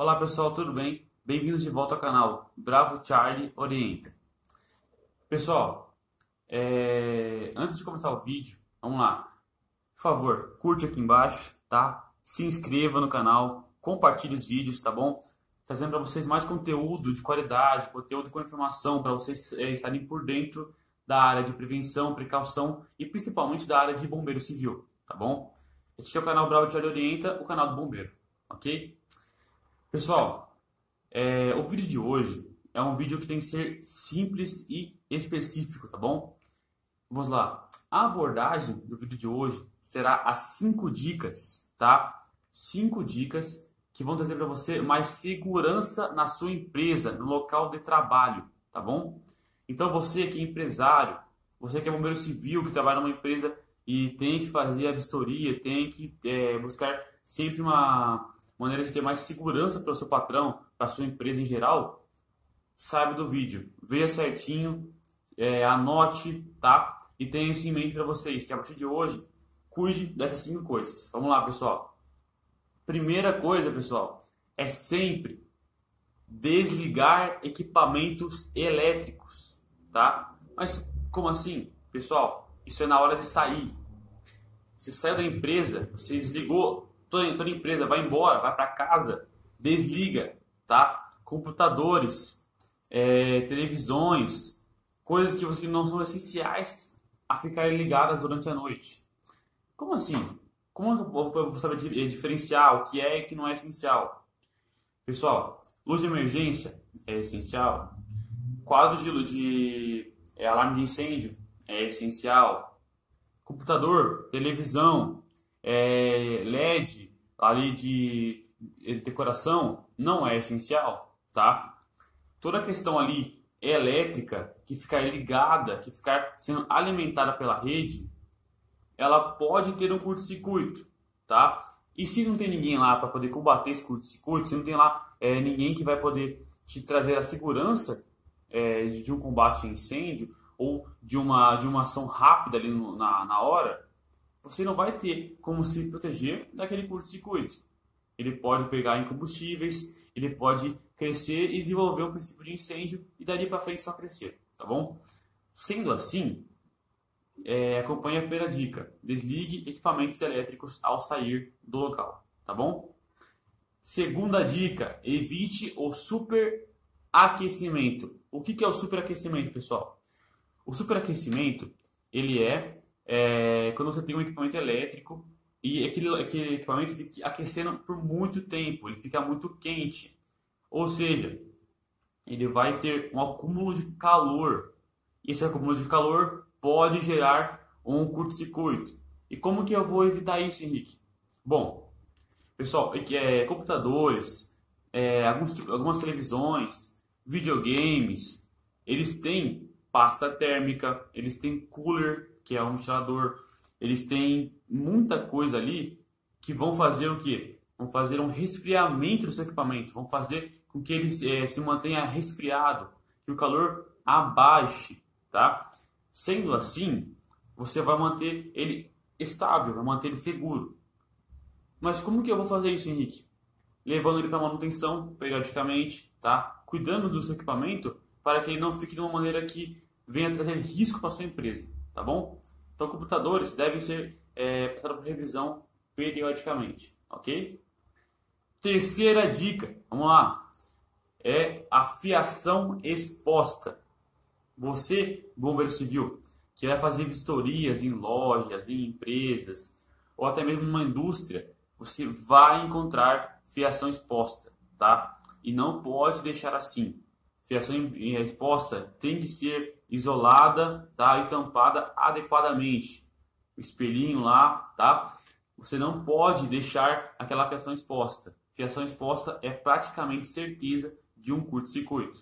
Olá pessoal, tudo bem? Bem-vindos de volta ao canal Bravo Charlie Orienta. Pessoal, antes de começar o vídeo, vamos lá. Por favor, curte aqui embaixo, tá? Se inscreva no canal, compartilhe os vídeos, tá bom? Trazendo para vocês mais conteúdo de qualidade, conteúdo com informação, para vocês estarem por dentro da área de prevenção, precaução e principalmente da área de bombeiro civil, tá bom? Este aqui é o canal Bravo Charlie Orienta, o canal do bombeiro, ok? Pessoal, o vídeo de hoje é um vídeo que tem que ser simples e específico, tá bom? Vamos lá. A abordagem do vídeo de hoje será as 5 dicas, tá? 5 dicas que vão trazer para você mais segurança na sua empresa, no local de trabalho, tá bom? Então você que é empresário, você que é bombeiro civil, que trabalha numa empresa e tem que fazer a vistoria, tem que buscar sempre uma maneira de ter mais segurança para o seu patrão, para a sua empresa em geral, saiba do vídeo, veja certinho, anote, tá? E tenha isso em mente para vocês, que a partir de hoje, cuide dessas 5 coisas. Vamos lá, pessoal. Primeira coisa, pessoal, é sempre desligar equipamentos elétricos, tá? Mas como assim? Pessoal, isso é na hora de sair. Você saiu da empresa, você desligou, toda empresa vai embora, vai para casa, desliga, tá? Computadores, televisões, coisas que não são essenciais a ficarem ligadas durante a noite. Como assim? Como eu vou saber diferenciar o que é e o que não é essencial? Pessoal, luz de emergência é essencial, quadro de alarme de incêndio é essencial, computador, televisão, LED ali de decoração não é essencial, tá? Toda a questão ali elétrica que ficar ligada, que ficar sendo alimentada pela rede, ela pode ter um curto-circuito, tá? E se não tem ninguém lá para poder combater esse curto-circuito, se não tem lá ninguém que vai poder te trazer a segurança de um combate a incêndio ou de uma ação rápida ali na hora, você não vai ter como se proteger daquele curto-circuito. Ele pode pegar em combustíveis, ele pode crescer e desenvolver um princípio de incêndio e dali para frente só crescer, tá bom? Sendo assim, acompanhe a primeira dica: desligue equipamentos elétricos ao sair do local, tá bom? Segunda dica: evite o superaquecimento. O que é o superaquecimento, pessoal? O superaquecimento, ele quando você tem um equipamento elétrico e aquele equipamento fica aquecendo por muito tempo, ele fica muito quente. Ou seja, ele vai ter um acúmulo de calor. Esse acúmulo de calor pode gerar um curto-circuito. E como que eu vou evitar isso, Henrique? Bom, pessoal, computadores, algumas televisões, videogames, eles têm pasta térmica, eles têm cooler, que é um ventilador, eles têm muita coisa ali que vão fazer o quê? Vão fazer um resfriamento do seu equipamento, vão fazer com que ele se mantenha resfriado, que o calor abaixe, tá? Sendo assim, você vai manter ele estável, vai manter ele seguro. Mas como que eu vou fazer isso, Henrique? Levando ele para manutenção periodicamente, tá? Cuidando do seu equipamento para que ele não fique de uma maneira que venha trazer risco para sua empresa, tá bom? Então, computadores devem ser passados por revisão periodicamente, ok? Terceira dica, vamos lá, é a fiação exposta. Você, bombeiro civil, que vai fazer vistorias em lojas, em empresas, ou até mesmo numa indústria, você vai encontrar fiação exposta, tá? E não pode deixar assim. Fiação exposta tem que ser isolada, tá? E tampada adequadamente. O espelhinho lá, tá? Você não pode deixar aquela fiação exposta. Fiação exposta é praticamente certeza de um curto-circuito.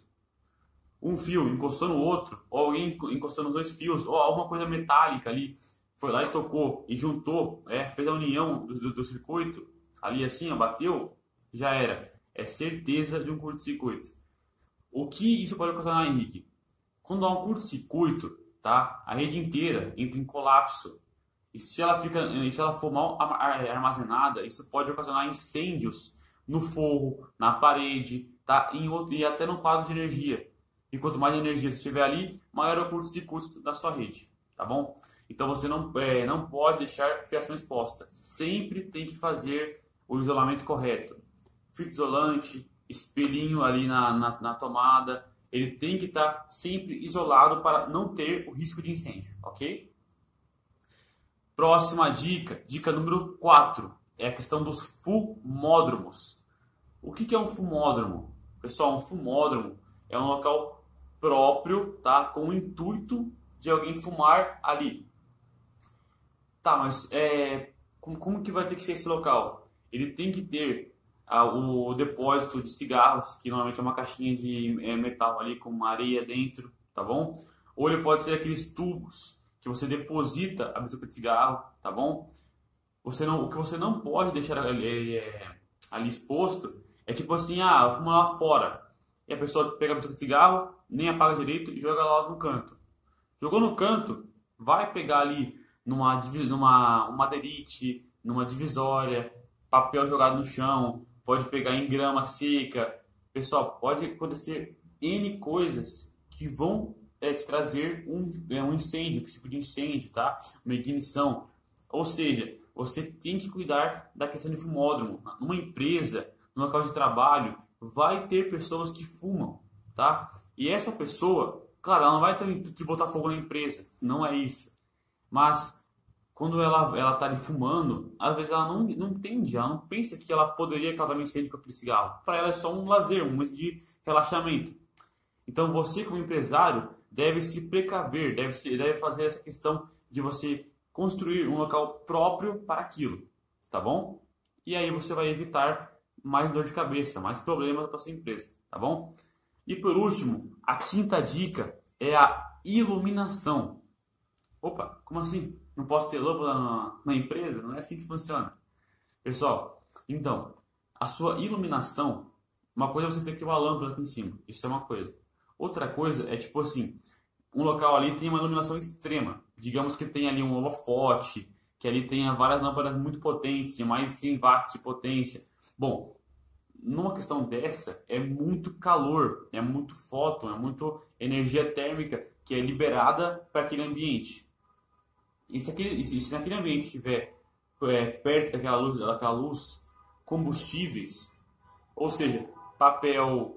Um fio encostou no outro, ou alguém encostou nos 2 fios, ou alguma coisa metálica ali, foi lá e tocou e juntou, fez a união do circuito, ali assim, ó, bateu, já era. É certeza de um curto-circuito. O que isso pode ocasionar, Henrique? Quando há um curto-circuito, tá? A rede inteira entra em colapso. E se ela for mal armazenada, isso pode ocasionar incêndios no forro, na parede, tá? E até no quadro de energia. E quanto mais energia você tiver ali, maior é o curto-circuito da sua rede, tá bom? Então você não pode deixar fiação exposta. Sempre tem que fazer o isolamento correto. Fita isolante, espelhinho ali na tomada, ele tem que estar sempre isolado para não ter o risco de incêndio, ok? Próxima dica, dica número 4, é a questão dos fumódromos. O que é um fumódromo? Pessoal, um fumódromo é um local próprio, tá? Com o intuito de alguém fumar ali. Tá, mas como que vai ter que ser esse local? Ele tem que ter o depósito de cigarros, que normalmente é uma caixinha de metal ali com areia dentro, tá bom? Ou ele pode ser aqueles tubos que você deposita a bituca de cigarro, tá bom? O que você não pode deixar ali exposto é tipo assim, eu fumo lá fora. E a pessoa pega a bituca de cigarro, nem apaga direito e joga lá no canto. Jogou no canto, vai pegar ali numa madeirite, numa divisória, papel jogado no chão, pode pegar em grama seca. Pessoal, pode acontecer N coisas que vão te trazer um incêndio, um tipo de incêndio, tá? Uma ignição. Ou seja, você tem que cuidar da questão de fumódromo. Numa empresa, no local de trabalho, vai ter pessoas que fumam, tá? E essa pessoa, claro, ela não vai ter o intuito de botar fogo na empresa, não é isso. Mas quando ela tá ali fumando, às vezes ela não entende, ela não pensa que ela poderia causar um incêndio com aquele cigarro. Para ela é só um lazer, um momento de relaxamento. Então você, como empresário, deve se precaver, deve fazer essa questão de você construir um local próprio para aquilo, tá bom? E aí você vai evitar mais dor de cabeça, mais problemas para sua empresa, tá bom? E por último, a quinta dica é a iluminação. Opa, como assim? Não posso ter lâmpada na empresa? Não é assim que funciona. Pessoal, então, a sua iluminação, uma coisa é você ter que ter uma lâmpada aqui em cima, isso é uma coisa. Outra coisa é tipo assim, um local ali tem uma iluminação extrema. Digamos que tem ali um holofote, que ali tenha várias lâmpadas muito potentes, de mais de 100 watts de potência. Bom, numa questão dessa, é muito calor, é muito fóton, é muito energia térmica que é liberada para aquele ambiente. E se naquele ambiente estiver perto daquela luz, combustíveis, ou seja, papel,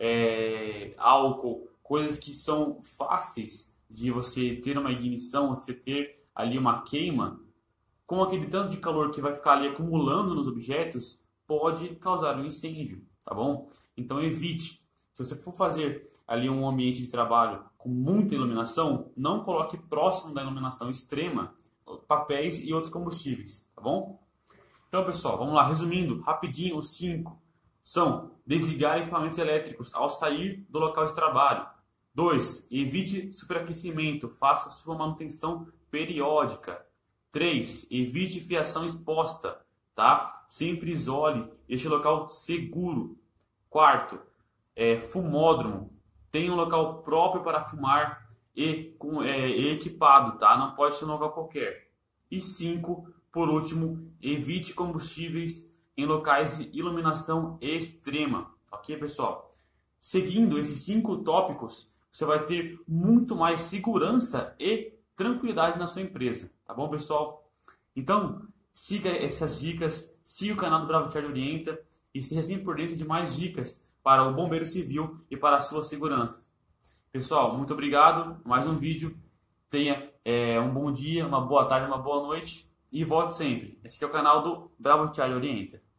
álcool, coisas que são fáceis de você ter uma ignição, você ter ali uma queima, com aquele tanto de calor que vai ficar ali acumulando nos objetos, pode causar um incêndio, tá bom? Então evite. Se você for fazer ali um ambiente de trabalho com muita iluminação, não coloque próximo da iluminação extrema papéis e outros combustíveis, tá bom? Então, pessoal, vamos lá, resumindo rapidinho, os 5 são: desligar equipamentos elétricos ao sair do local de trabalho. 2. Evite superaquecimento, faça sua manutenção periódica. 3. Evite fiação exposta, tá? Sempre isole, deixe o local seguro. 4. Fumódromo, tenha um local próprio para fumar e equipado, tá? Não pode ser um local qualquer. E 5, por último, evite combustíveis em locais de iluminação extrema, ok, pessoal? Seguindo esses 5 tópicos, você vai ter muito mais segurança e tranquilidade na sua empresa, tá bom, pessoal? Então, siga essas dicas, siga o canal do Bravo Charlie Orienta e seja sempre por dentro de mais dicas para o bombeiro civil e para a sua segurança. Pessoal, muito obrigado, mais um vídeo, tenha um bom dia, uma boa tarde, uma boa noite e volte sempre. Esse aqui é o canal do Bravo Charlie Orienta.